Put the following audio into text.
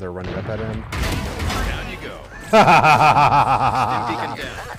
they're running up at him. Down you go. Stim beacon down.